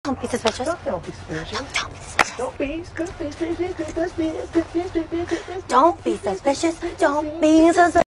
Don't be suspicious. Don't be suspicious. Don't be suspicious. Don't be suspicious. Don't be suspicious. Don't be suspicious. Don't be suspicious.